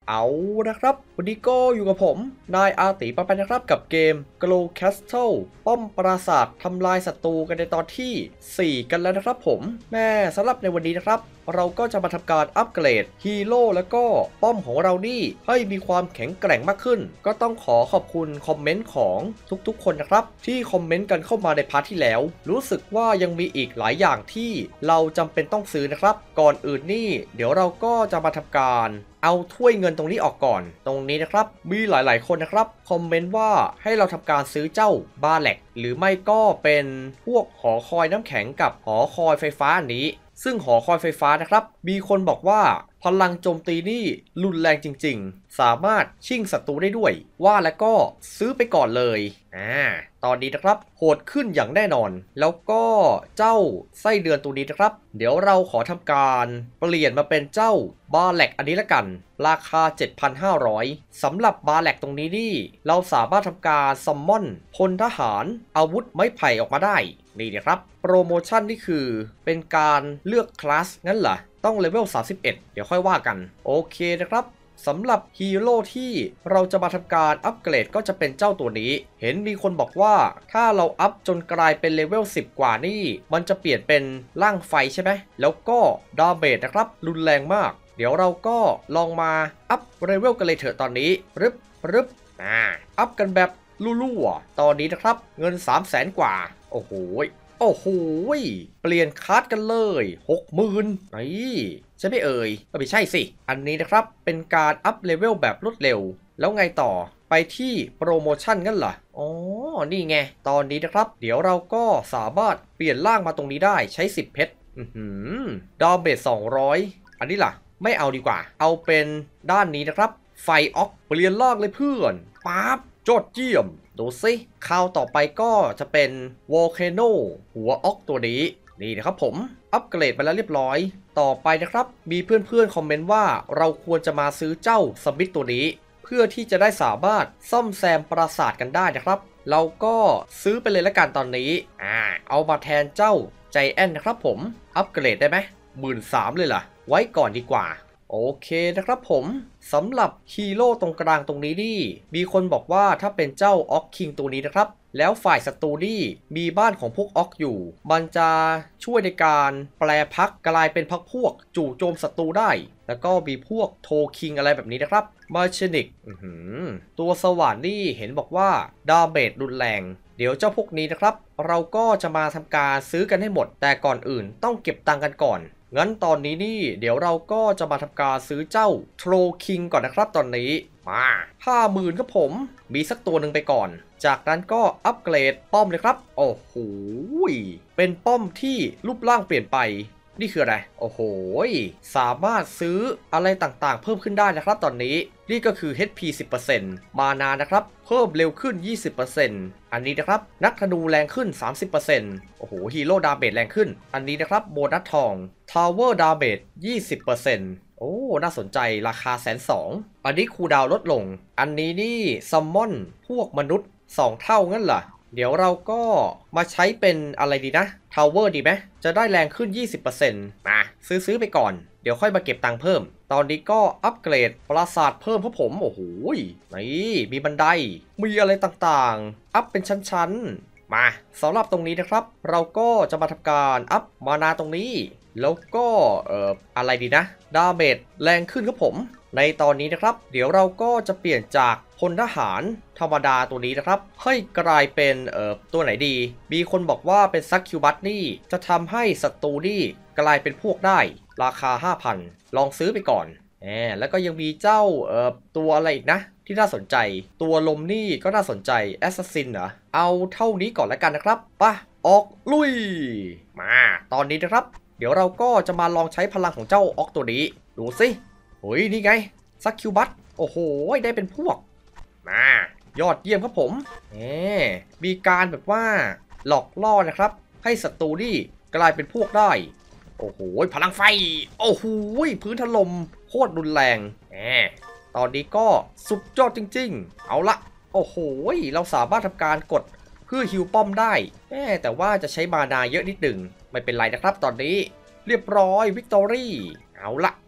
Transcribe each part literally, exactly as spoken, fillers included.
เอานะครับวันนี้ก็อยู่กับผมนายอาติปะไปนะครับกับเกม Glow Castle ป้อมปราสาททำลายศัตรูกันในตอนที่สี่กันแล้วนะครับผมแม่สำหรับในวันนี้นะครับเราก็จะมาทำการอัปเกรดฮีโร่แล้วก็ป้อมของเรานี่ให้มีความแข็งแกร่งมากขึ้นก็ต้องขอขอบคุณคอมเมนต์ของทุกๆคนนะครับที่คอมเมนต์กันเข้ามาในพาร์ทที่แล้วรู้สึกว่ายังมีอีกหลายอย่างที่เราจำเป็นต้องซื้อนะครับก่อนอื่นนี่เดี๋ยวเราก็จะมาทำการเอาถ้วยเงินตรงนี้ออกก่อนตรงนี้นะครับมีหลายๆคนนะครับคอมเมนต์ว่าให้เราทำการซื้อเจ้าบาแล็กหรือไม่ก็เป็นพวกหอคอยน้ำแข็งกับหอคอยไฟฟ้าอันนี้ซึ่งหอคอยไฟฟ้านะครับมีคนบอกว่าพลังโจมตีนี่รุนแรงจริงๆสามารถชิ่งศัตรูได้ด้วยว่าแล้วก็ซื้อไปก่อนเลยอ่าตอนนี้นะครับโหดขึ้นอย่างแน่นอนแล้วก็เจ้าไส้เดือนตัวนี้นะครับเดี๋ยวเราขอทำการเปลี่ยนมาเป็นเจ้าบาแล็กอันนี้ละกันราคา เจ็ดพันห้าร้อย สำหรับบาแล็กตรงนี้นี่เราสามารถทำการซัมมอนพลทหารอาวุธไม้ไผ่ออกมาได้นี่นะครับโปรโมชั่นนี่คือเป็นการเลือกคลาสงั้นเหรอต้องเลเวลสามสิบเอ็ดเดี๋ยวค่อยว่ากันโอเคนะครับสำหรับฮีโร่ที่เราจะมาทำการอัปเกรดก็จะเป็นเจ้าตัวนี้เห็นมีคนบอกว่าถ้าเราอัพจนกลายเป็นเลเวลสิบกว่านี่มันจะเปลี่ยนเป็นร่างไฟใช่ไหมแล้วก็ดาเมจนะครับรุนแรงมากเดี๋ยวเราก็ลองมาอัพเลเวลกันเลยเถอะตอนนี้รึบรึบอ่าอัพกันแบบลู่ๆตอนนี้นะครับเงิน สามแสน กว่าโอ้โหโอ้โหเปลี่ยนคัสกันเลย หกหมื่น นี่ใช่ไหมเอ่ยไม่ใช่สิอันนี้นะครับเป็นการอัพเลเวลแบบรวดเร็วแล้วไงต่อไปที่โปรโมชั่นกันเหรออ๋อนี่ไงตอนนี้นะครับเดี๋ยวเราก็สามารถเปลี่ยนร่างมาตรงนี้ได้ใช้สิบเพชรอือหือดาเมจสองร้อยอันนี้ล่ะไม่เอาดีกว่าเอาเป็นด้านนี้นะครับไฟออกเปลี่ยนร่างเลยเพื่อนปั๊บโจดเยี่ยมดูสิคราวต่อไปก็จะเป็นวอลเคโนหัวออกตัวนี้นี่นะครับผมอัปเกรดไปแล้วเรียบร้อยต่อไปนะครับมีเพื่อนๆคอมเมนต์ว่าเราควรจะมาซื้อเจ้าสมิธตัวนี้เพื่อที่จะได้สามารถซ่อมแซมปราสาทกันได้นะครับเราก็ซื้อไปเลยละกันตอนนี้อ่าเอามาแทนเจ้าใจแอนนะครับผมอัปเกรดได้ไหมหมื่นสามเลยล่ะไว้ก่อนดีกว่าโอเคนะครับผมสำหรับฮีโร่ตรงกลางตรงนี้นี่มีคนบอกว่าถ้าเป็นเจ้าออกคิงตัวนี้นะครับแล้วฝ่ายศัตรูนี่มีบ้านของพวกออกอยู่มันจะช่วยในการแปลพักกลายเป็นพักพวกจู่โจมศัตรูได้แล้วก็มีพวกโทคิงอะไรแบบนี้นะครับมาเชนิกตัวสว่านนี่เห็นบอกว่าดาเมจรุนแรงเดี๋ยวเจ้าพวกนี้นะครับเราก็จะมาทำการซื้อกันให้หมดแต่ก่อนอื่นต้องเก็บตังค์กันก่อนงั้นตอนนี้นี่เดี๋ยวเราก็จะมาทำการซื้อเจ้าโทรคิงก่อนนะครับตอนนี้มาห้าหมื่นครับผมมีสักตัวหนึ่งไปก่อนจากนั้นก็อัปเกรดป้อมเลยครับโอ้โหเป็นป้อมที่รูปร่างเปลี่ยนไปนี่คืออะไรโอ้โหสามารถซื้ออะไรต่างๆเพิ่มขึ้นได้นะครับตอนนี้นี่ก็คือ เอช พี สิบเปอร์เซ็นต์ มานานะครับเพิ่มเร็วขึ้น ยี่สิบเปอร์เซ็นต์ อันนี้นะครับนักธนูแรงขึ้น สามสิบเปอร์เซ็นต์ โอ้โหฮีโร่ดาเมจแรงขึ้นอันนี้นะครับโบนัสทองทาวเวอร์ดาเมจ ยี่สิบเปอร์เซ็นต์ โอ้น่าสนใจราคาแสนสองอันนี้คูลดาวน์ลดลงอันนี้นี่ซัมมอนพวกมนุษย์สองเท่างั้นเหรอเดี๋ยวเราก็มาใช้เป็นอะไรดีนะทาวเวอร์ดีไหมจะได้แรงขึ้น ยี่สิบเปอร์เซ็นต์ มาซื้อซื้อไปก่อนเดี๋ยวค่อยมาเก็บตังค์เพิ่มตอนนี้ก็อัปเกรดปราสาทเพิ่มเพราะผมโอ้โหนี่มีบันไดมีอะไรต่างๆอัพเป็นชั้นๆมาสำหรับตรงนี้นะครับเราก็จะมาทำการอัพมานาตรงนี้แล้วก็เอ่ออะไรดีนะดาเมจแรงขึ้นครับผมในตอนนี้นะครับเดี๋ยวเราก็จะเปลี่ยนจากพลทหารธรรมดาตัวนี้นะครับให้กลายเป็นเอ่อตัวไหนดีมีคนบอกว่าเป็นซักคิวบัตนี่จะทำให้ศัตรูนี่กลายเป็นพวกได้ราคา ห้าพัน ลองซื้อไปก่อนแหมแล้วก็ยังมีเจ้าเอ่อตัวอะไรอีกนะที่น่าสนใจตัวลมนี่ก็น่าสนใจแอสซัสซินเหรอเอาเท่านี้ก่อนแล้วกันนะครับป่ะออกลุยมาตอนนี้นะครับเดี๋ยวเราก็จะมาลองใช้พลังของเจ้าออกตัวนี้ดูสิโอ้ยนี่ไงซักคิวบัตโอ้โหได้เป็นพวกมายอดเยี่ยมครับผมเอมีการแบบว่าหลอกล่อนะครับให้ศัตรูนี่กลายเป็นพวกได้โอ้โหพลังไฟโอ้โหพื้นถล่มโคตรรุนแรงแหมตอนนี้ก็สุดยอดจริงๆเอาละโอ้โหเราสามารถทำการกดเพื่อฮิวป้อมได้แต่ว่าจะใช้มานาเยอะนิดหนึ่งไม่เป็นไรนะครับตอนนี้เรียบร้อยวิกตอรี่เอาละ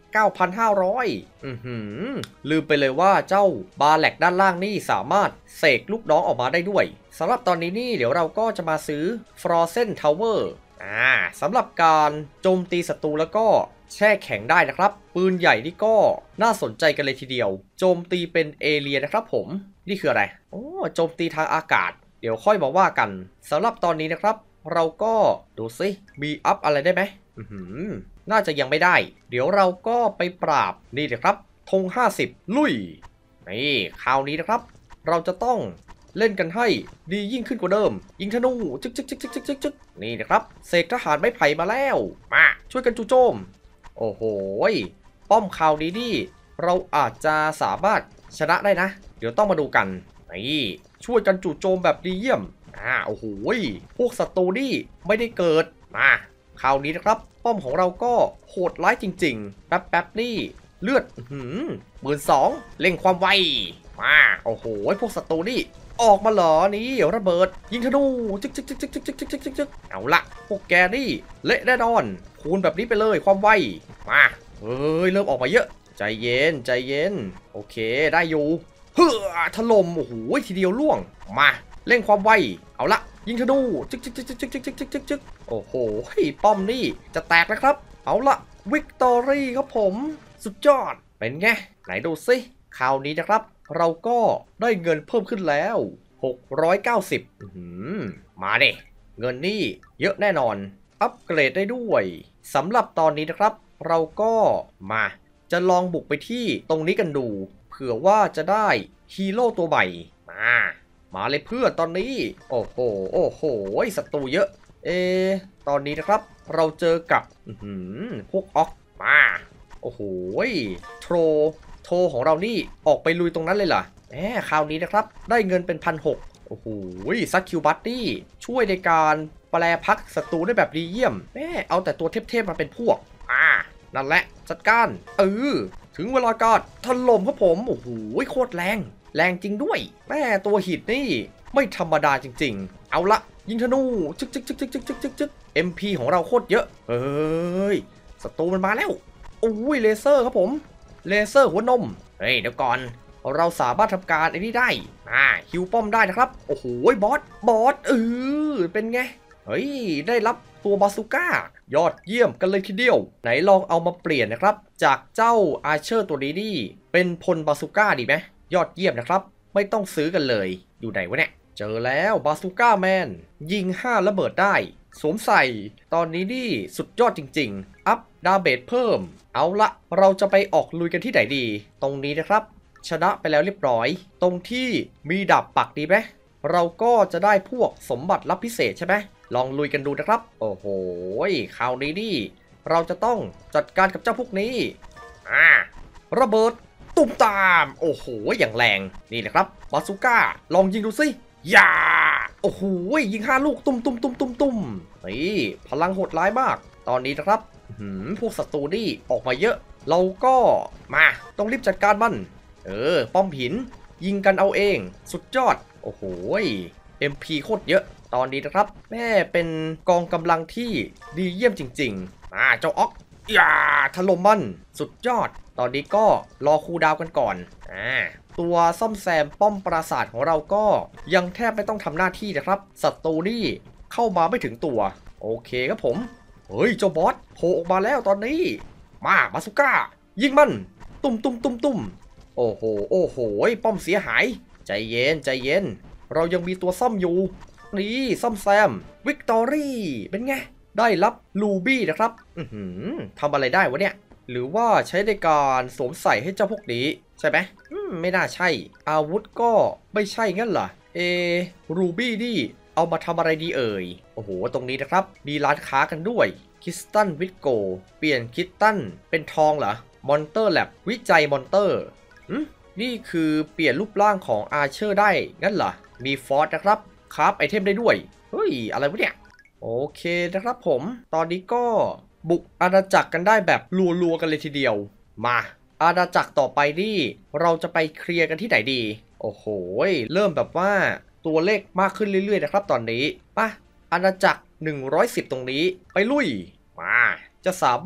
เก้าพันห้าร้อย อือหือลืมไปเลยว่าเจ้าบาแลกด้านล่างนี่สามารถเสกลูกน้องออกมาได้ด้วยสำหรับตอนนี้นี่เดี๋ยวเราก็จะมาซื้อ Frozen Tower อ่าสำหรับการโจมตีศัตรูแล้วก็แช่แข็งได้นะครับปืนใหญ่นี่ก็น่าสนใจกันเลยทีเดียวโจมตีเป็นเอเลียนะครับผมนี่คืออะไรโอ้โจมตีทางอากาศเดี๋ยวค่อยมาว่ากันสำหรับตอนนี้นะครับเราก็ดูซิมีอัพอะไรได้ไหมอือหือน่าจะยังไม่ได้เดี๋ยวเราก็ไปปราบนี่เลยครับธงห้าสิบลุยนี่คราวนี้นะครับเราจะต้องเล่นกันให้ดียิ่งขึ้นกว่าเดิมยิงธนูจึ๊กจึ๊กจึ๊กจึ๊กจึ๊กจึ๊กนี่นะครับเสกทหารไม้ไผ่มาแล้วมาช่วยกันจู่โจมโอ้โหป้อมคราวนี้นี่เราอาจจะสามารถชนะได้นะเดี๋ยวต้องมาดูกันนี่ช่วยกันจู่โจมแบบดีเยี่ยมอ่าโอ้โหพวกศัตรูนี่ไม่ได้เกิดมาคราวนี้นะครับป้อมของเราก็โหดร้ายจริงๆแป๊บแป๊บนี่เลือดหืมหมื่นสองเร่งความไวมาโอ้โหพวกศัตรูนี่ออกมาเหรอนี่ระเบิดยิงธนูจึ๊กจึ๊กจึ๊กจึ๊กจึ๊กจึ๊กจึ๊กจึ๊กจึ๊กเอาละพวกแกนี่เละแน่นอนคูณแบบนี้ไปเลยความไวมาเฮ้ยเริ่มออกมาเยอะใจเย็นใจเย็นโอเคได้อยู่เฮ้อถล่มโอ้โหทีเดียวล่วงมาเร่งความไวเอาละยิงธนูจึ๊กจึ๊กจึ๊กจึ๊กจึ๊กจึ๊กจึ๊กจึ๊กโอ้โหป้อมนี่จะแตกแล้วครับเอาละวิกตอรี่ครับผมสุดยอดเป็นไงไหนดูสิคราวนี้นะครับเราก็ได้เงินเพิ่มขึ้นแล้วหกร้อยเก้าสิบอืมมาเด้เงินนี่เยอะแน่นอนอัปเกรดได้ด้วยสำหรับตอนนี้นะครับเราก็มาจะลองบุกไปที่ตรงนี้กันดูเผื่อว่าจะได้ฮีโร่ตัวใหม่มามาเลยเพื่อนตอนนี้โอ้โหโอ้โหศัตรูเยอะเอตอนนี้นะครับเราเจอกับพวกออกมาโอ้โหโทรโทรของเรานี่ออกไปลุยตรงนั้นเลยล่ะแหมคราวนี้นะครับได้เงินเป็นพันหกโอ้โหซักคิวบัตตี้ช่วยในการแปลพักศัตรูได้แบบดีเยี่ยมแหมเอาแต่ตัวเทพๆมาเป็นพวกอ่านั่นแหละจัดการเออถึงเวลาการถล่มครับผมโอ้โหโคตรแรงแรงจริงด้วยแม่ตัวหินนี่ไม่ธรรมดาจริงๆเอาละยิงธนูจึ๊กจึ๊กจึ๊กจึ๊กจึ๊กจึ๊กจึ๊กจึ๊ก เอ็ม พี ของเราโคตรเยอะเฮ้ยศัตรูมันมาแล้วโอ้ยเลเซอร์ครับผมเลเซอร์หัวนมเฮ้ยเดี๋ยวก่อนเราสามารถทำการไอ้นี่ได้อ่าฮิวป้อมได้นะครับโอ้โหบอสบอสเออเป็นไงเฮ้ยได้รับตัวบาซูก้ายอดเยี่ยมกันเลยทีเดียวไหนลองเอามาเปลี่ยนนะครับจากเจ้าอาร์เชอร์ตัวนี้นี่เป็นพลบาซูก้าดีไหมยอดเยี่ยมนะครับไม่ต้องซื้อกันเลยอยู่ไหนวะเนี่ยเจอแล้วบาซูก้าแมนยิงห้าระเบิดได้สวมใส่ตอนนี้นี่สุดยอดจริงๆอัพดาเบจเพิ่มเอาละเราจะไปออกลุยกันที่ไหนดีตรงนี้นะครับชนะไปแล้วเรียบร้อยตรงที่มีดาบปักดีไหมเราก็จะได้พวกสมบัติลับพิเศษใช่ไหมลองลุยกันดูนะครับโอ้โหคราวนี้นี่เราจะต้องจัดการกับเจ้าพวกนี้อ่าระเบิดตุ้มตามโอ้โหอย่างแรงนี่แหละครับบาซูก้าลองยิงดูสิอย่าโอ้โหยิงห้าลูกตุ้มตุ้มตุ้มตุ้มตุ้มนี่พลังโหดร้ายมากตอนนี้นะครับหืมพวกศัตรูนี่ออกมาเยอะเราก็มาต้องรีบจัดการมันเออป้อมหินยิงกันเอาเองสุดยอดโอ้โห เอ็ม พี โคตรเยอะตอนนี้นะครับแม่เป็นกองกำลังที่ดีเยี่ยมจริงๆอ่าเจ้าออกอย่าถล่มมันสุดยอดตอนนี้ก็รอคูลดาวน์กันก่อนอ่าตัวซ่อมแซมป้อมปราสาทของเราก็ยังแทบไม่ต้องทำหน้าที่นะครับศัตรูนี่เข้ามาไม่ถึงตัวโอเคครับผมเฮ้ยเจ้าบอสโผล่ออกมาแล้วตอนนี้มาบาซูก้ายิงมันตุ้มตุ้มตุ้มตุ้มโอ้โหโอ้โหป้อมเสียหายใจเย็นใจเย็นเรายังมีตัวซ่อมอยู่นี่ซ่อมแซมวิกตอรี่เป็นไงได้รับลูบี้นะครับอือหือทำอะไรได้วะเนี่ยหรือว่าใช้ในการสวมใส่ให้เจ้าพวกนี้ใช่ไหมไม่น่าใช่อาวุธก็ไม่ใช่งั้นเหรอเอรูบี้นี่เอามาทำอะไรดีเอ่ยโอ้โหตรงนี้นะครับมีร้านค้ากันด้วยคิสตันวิดโกเปลี่ยนคิสตันเป็นทองเหรอมอนเตอร์แลบวิจัยมอนเตอร์นี่คือเปลี่ยนรูปร่างของอาร์เชอร์ได้งั้นเหรอมีฟอร์สนะครับคราฟไอเทมได้ด้วยเฮ้ยอะไรวะเนี่ยโอเคนะครับผมตอนนี้ก็บุกอาณาจักรกันได้แบบรัวๆกันเลยทีเดียวมาอาณาจักรต่อไปนี่เราจะไปเคลียร์กันที่ไหนดีโอ้โหเริ่มแบบว่าตัวเลขมากขึ้นเรื่อยๆนะครับตอนนี้ป่ะอาณาจักรหนึ่งร้อยสิบตรงนี้ไปลุยมาจะสามารถ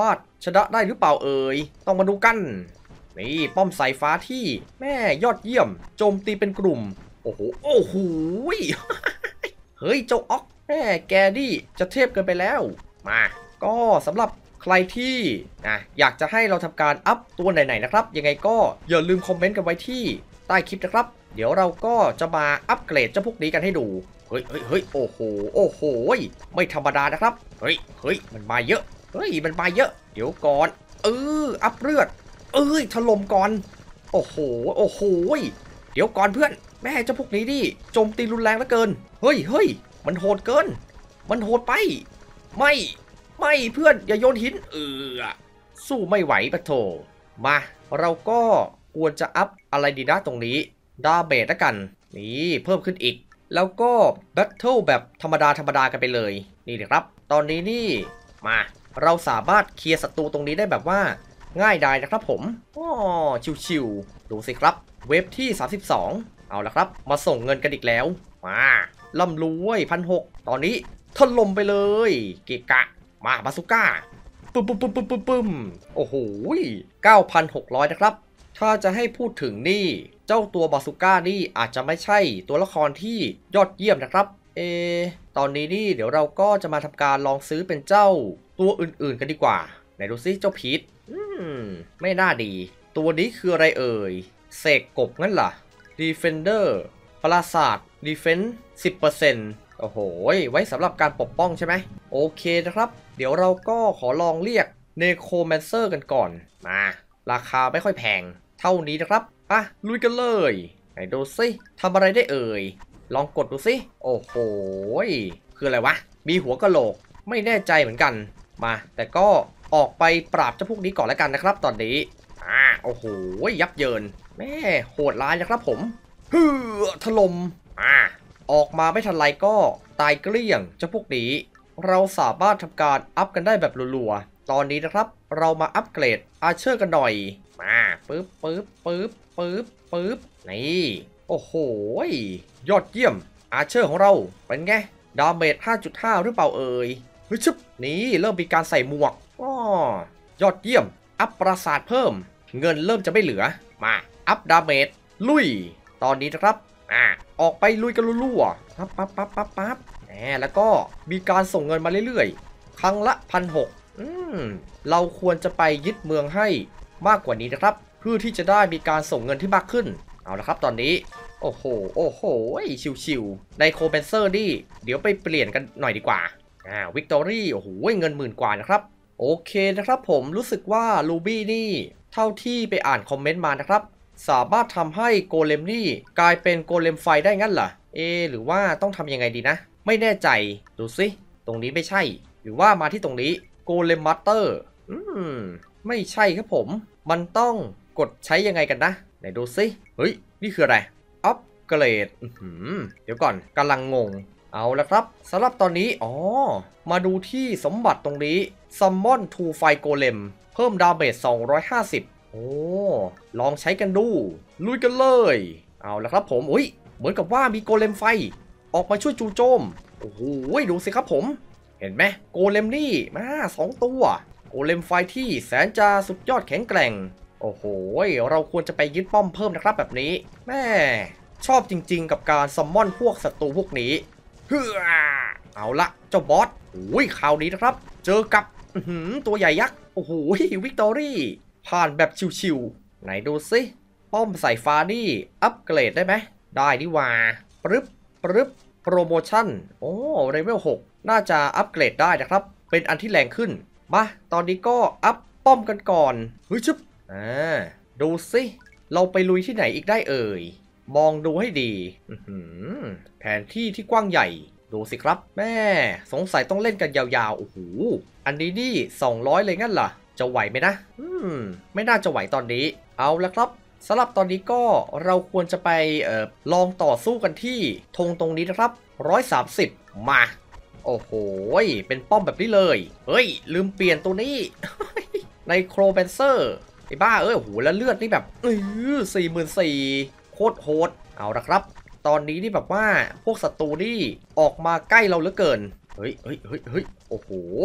ชนะได้หรือเปล่าเอ่ยต้องมาดูกันนี่ป้อมสายฟ้าที่แม่ยอดเยี่ยมโจมตีเป็นกลุ่มโอ้โหโอ้โห เฮ้ยเจ้าออกแม่แกดิจะเทพเกินไปแล้วมาก็สำหรับใครที่นะอยากจะให้เราทำการอัพตัวไหนๆนะครับยังไงก็อย่าลืมคอมเมนต์กันไว้ที่ใต้คลิปนะครับเดี๋ยวเราก็จะมาอัปเกรดเจ้าพวกนี้กันให้ดูเฮ้ยเฮ้ยเฮ้ยโอ้โหโอ้โหไม่ธรรมดานะครับเฮ้ยเฮ้ยมันมาเยอะเฮ้ยมันมาเยอะเดี๋ยวก่อนเอออัพเลือดเอ้ยถล่มก่อนโอ้โหโอ้โหเดี๋ยวก่อนเพื่อนแม่เจ้าพวกนี้ดิโจมตีรุนแรงเหลือเกินเฮ้ยเฮ้ยมันโหดเกินมันโหดไปไม่ไม่เพื่อนอย่าโยนหินเออสู้ไม่ไหวปะโถมาเราก็ควรจะอัพอะไรดีนะตรงนี้ดาเมจละกันนี่เพิ่มขึ้นอีกแล้วก็แบทเทิลแบบธรรมดาธรรมดากันไปเลยนี่เลยครับตอนนี้นี่มาเราสามารถเคลียร์ศัตรูตรงนี้ได้แบบว่าง่ายดายนะครับผมอ๋อชิวๆดูสิครับเวฟที่สามสิบสองเอาละครับมาส่งเงินกันอีกแล้วมาล่ำรวยพันหกตอนนี้ถล่มไปเลยเกะกะมาบาซูก้าปึ้มปึ้มปึ้มปึ้มปึ้มปึ้มโอ้โหเก้าพันหกร้อยนะครับถ้าจะให้พูดถึงนี่เจ้าตัวบาซูก้านี่อาจจะไม่ใช่ตัวละครที่ยอดเยี่ยมนะครับเอตอนนี้นี่เดี๋ยวเราก็จะมาทำการลองซื้อเป็นเจ้าตัวอื่นๆกันดีกว่าไหนดูซิเจ้าพีทอืมไม่น่าดีตัวนี้คืออะไรเอ่ยเสกกบงั้นเหรอ Defender ปราศาสตร์ Defense สิบเปอร์เซ็นต์ โอ้โหไว้สำหรับการปกป้องใช่ไหมโอเคนะครับเดี๋ยวเราก็ขอลองเรียก Necromancer กันก่อนมาราคาไม่ค่อยแพงเท่านี้นะครับอ่ะลุยกันเลยไหนดูซิทำอะไรได้เอ่ยลองกดดูซิโอ้โหคืออะไรวะมีหัวกะโหลกไม่แน่ใจเหมือนกันมาแต่ก็ออกไปปราบเจ้าพวกนี้ก่อนแล้วกันนะครับตอนนี้อ่าโอ้โหยับเยินแม่โหดร้ายนะครับผมฮือถล่มอ่าออกมาไม่ทันไรก็ตายเกลี้ยงเจ้าพวกนี้เราสามารถทำการอัพกันได้แบบรัวๆตอนนี้นะครับเรามาอัปเกรดอาร์เชอร์กันหน่อยมาปึ๊บปึ๊บปึ๊บปึ๊บปึ๊บนี่โอ้โหยอดเยี่ยมอาร์เชอร์ของเราเป็นไงดาเมจ ห้าจุดห้า หรือเปล่าเอ่ยเฮ้ยชึบนี่เริ่มมีการใส่หมวกอ้อยอดเยี่ยมอัพปราสาทเพิ่มเงินเริ่มจะไม่เหลือมาอัพดาเมจลุยตอนนี้นะครับอ่าออกไปลุยกันรั่วๆปั๊บปั๊บปั๊บปั๊บปั๊บแหมแล้วก็มีการส่งเงินมาเรื่อยๆครั้งละพันหกอืมเราควรจะไปยึดเมืองให้มากกว่านี้นะครับเพื่อที่จะได้มีการส่งเงินที่มากขึ้นเอาละครับตอนนี้โอ้โหโอ้โหชิวๆในโคเบนเซอร์นี่เดี๋ยวไปเปลี่ยนกันหน่อยดีกว่าอ่าวิกตอรี่โอ้โหเงินหมื่นกว่านะครับโอเคนะครับผมรู้สึกว่าลูบี้นี่เท่าที่ไปอ่านคอมเมนต์มานะครับสามารถทำให้โกเลมนี่กลายเป็นโกเลมไฟได้งั้นเหรอเอหรือว่าต้องทำยังไงดีนะไม่แน่ใจดูสิตรงนี้ไม่ใช่หรือว่ามาที่ตรงนี้โกเลมมัตเตอร์อืมไม่ใช่ครับผมมันต้องกดใช้ยังไงกันนะไหนดูสิเฮ้ยนี่คืออะไรอัปเกรดเดี๋ยวก่อนกำลังงงเอาละครับสำหรับตอนนี้อ๋อมาดูที่สมบัติตรงนี้ Summon to Fire Golem เพิ่มดาเมจสองร้อยห้าสิบโอ้ลองใช้กันดูลุยกันเลยเอาละครับผมอุ้ยเหมือนกับว่ามีโกเลมไฟออกมาช่วยจูโจมโอ้โหดูสิครับผมเห็นไหมโกเลมนี่มาสองตัวโกเลมไฟที่แสนจะสุดยอดแข็งแกร่งโอ้โหเราควรจะไปยึดป้อมเพิ่มนะครับแบบนี้แม่ชอบจริงๆกับการซัมมอนพวกศัตรูพวกนี้เฮ้อเอาละเจ้าบอสโอ้ยคราวนี้นะครับเจอกับตัวใหญ่ยักษ์โอ้โหวิกตอรี่ผ่านแบบชิวๆไหนดูซิป้อมสายฟ้านี่อัปเกรดได้ไหมได้นี่ว่าปึ๊บปึ๊บโปรโมชั่นโอ้เลเวลหกน่าจะอัปเกรดได้นะครับเป็นอันที่แรงขึ้นมาตอนนี้ก็อัพป้อมกันก่อนเฮ้ยชึบอ่าดูซิเราไปลุยที่ไหนอีกได้เอ่ยมองดูให้ดีแผนที่ที่กว้างใหญ่ดูสิครับแม่สงสัยต้องเล่นกันยาวๆโอ้โหอันนี้นี่สองร้อยเลยงั้นเหรอจะไหวไหมนะอืมไม่น่าจะไหวตอนนี้เอาละครับสำหรับตอนนี้ก็เราควรจะไปเอ่อลองต่อสู้กันที่ธงตรงนี้นะครับหนึ่งร้อยสามสิบมาโอ้โหเป็นป้อมแบบนี้เลยเฮ้ยลืมเปลี่ยนตัวนี้ ในโครแบนเซอร์ไอ้บ้าเอ้ยโอ้โหแล้วเลือดนี่แบบเออสี่หมื่นสี่โคตรโหดเอาละครับตอนนี้นี่แบบว่าพวกศัตรูนี่ออกมาใกล้เราเหลือเกินเฮ้ยเฮ้ยเฮ้ยเฮ้ยโอ้โห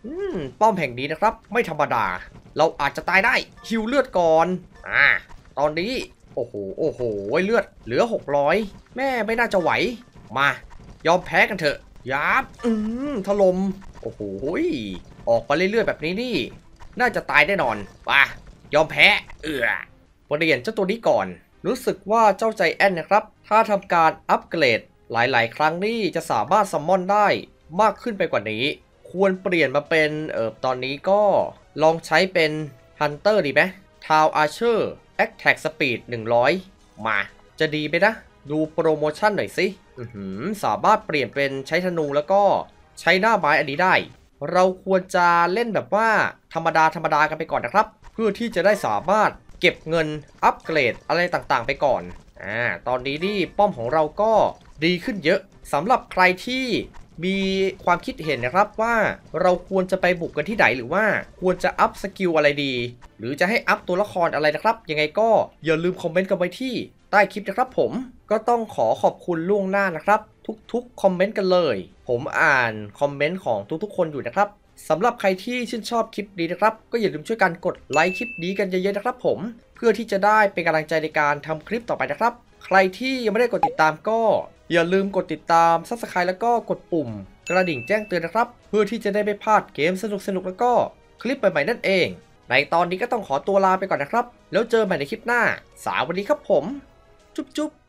อืมป้อมแห่งนี้นะครับไม่ธรรมดาเราอาจจะตายได้ฮิวเลือดก่อนอ่าตอนนี้โอ้โหโอ้โหเลือดเหลือหกร้อยแม่ไม่น่าจะไหวมายอมแพ้กันเถอะยับอืมถล่มโอ้โหออกมาเรื่อยๆแบบนี้นี่น่าจะตายแน่นอนป่ะยอมแพ้เอือเปลี่ยนเจ้าตัวนี้ก่อนรู้สึกว่าเจ้าใจแอนนะครับถ้าทำการอัปเกรดหลายๆครั้งนี่จะสามารถซัมมอนได้มากขึ้นไปกว่านี้ควรเปลี่ยนมาเป็นเออตอนนี้ก็ลองใช้เป็นฮันเตอร์ดีไหมทาวอาร์เชอร์แอคแท็กสปีดหนึ่งร้อยมาจะดีไหมนะดูโปรโมชั่นหน่อยสิสามารถเปลี่ยนเป็นใช้ธนูแล้วก็ใช้หน้าไม้อันนี้ได้เราควรจะเล่นแบบว่าธรรมดาธรรมดากันไปก่อนนะครับเพื่อที่จะได้สามารถเก็บเงินอัปเกรดอะไรต่างๆไปก่อนอ่าตอนนี้นี่ป้อมของเราก็ดีขึ้นเยอะสำหรับใครที่มีความคิดเห็นนะครับว่าเราควรจะไปบุกกันที่ไหนหรือว่าควรจะอัพสกิลอะไรดีหรือจะให้อัพตัวละครอะไรนะครับยังไงก็อย่าลืมคอมเมนต์กันไว้ที่ใต้คลิปนะครับผมก็ต้องขอขอบคุณล่วงหน้านะครับทุกๆคอมเมนต์กันเลยผมอ่านคอมเมนต์ของทุกๆคนอยู่นะครับสำหรับใครที่ชื่นชอบคลิปนี้นะครับก็อย่าลืมช่วยกันกดไลค์คลิปนี้กันเยอะๆนะครับผมเพื่อที่จะได้เป็นกำลังใจในการทำคลิปต่อไปนะครับใครที่ยังไม่ได้กดติดตามก็อย่าลืมกดติดตาม ซับสไครบ์ แล้วก็กดปุ่มกระดิ่งแจ้งเตือนนะครับเพื่อที่จะได้ไม่พลาดเกมสนุกๆแล้วก็คลิปใหม่ๆนั่นเองในตอนนี้ก็ต้องขอตัวลาไปก่อนนะครับแล้วเจอใหม่ในคลิปหน้าสวัสดีครับผมจุ๊บจุ๊บ